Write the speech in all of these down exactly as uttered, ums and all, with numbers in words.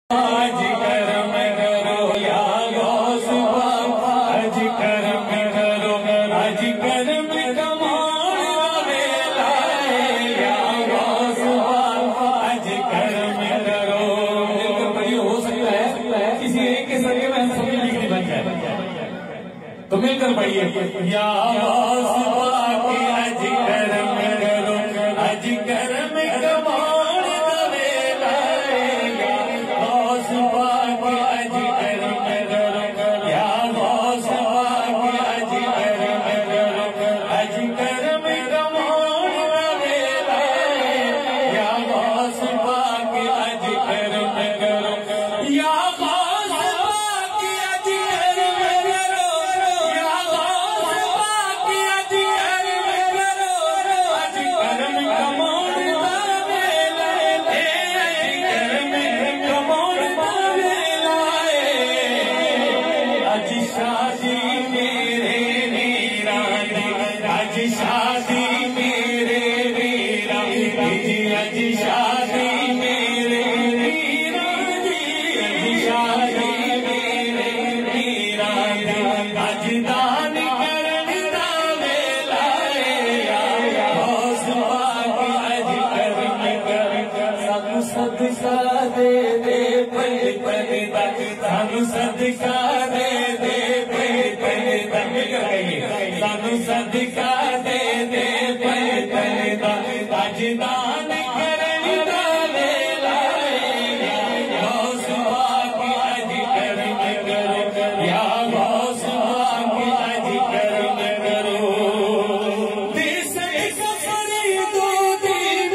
आज करम करो या गौस पाक, आज करम करो, आज करम कमाल वेला या गौस पाक, आज करम करो। बड़ी हो सकता है किसी एक के सर में सभी लिखनी बन जाए, तो मिलकर पढ़िए या गौस पाक, आज करम करो, आज करम कमाल शादी मेरे वीरा जी, आज शादी मेरे वीरा जी, आज शादी मेरे वीरा जी, आज दान करन दा वेला या गौस पाक, आज करम कर। सानू सदका दे दे पल पल तक, सानू सदका दे दे पल पल तक, सानू सदका दे दे पल पल तक, आज दान करन दा वेला या गौस पाक, आज करम करो या गौस पाक, आज करम करो। देश सफर दो दिन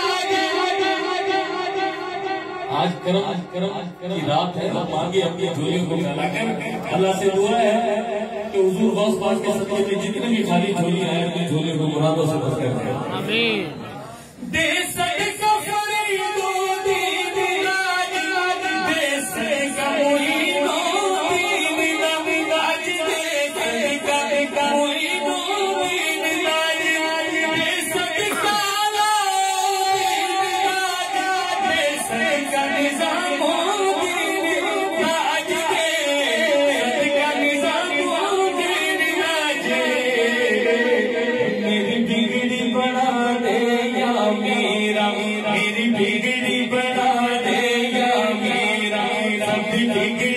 आज करम करम की रात है, हम आगे अपनी झोलियों को मिलाकर अल्लाह से दुआ है कि हुजूर गौस पाक के सदक़े में जितने भी खाली झोलियां हैं अपनी झोलियों को मुरादों से भर कर दें। आमीन। देश का फरीदो दीन राज, देश का मुईदो दीन राज, देश का मुईदो दीन राज, देश का देश का निजामो दीन राज, देश का निजामो दीन राज। मेरी बिगड़ी बना दे या मेरा, मेरी बिगड़ी बना दे या मेरा, सब बिगड़ी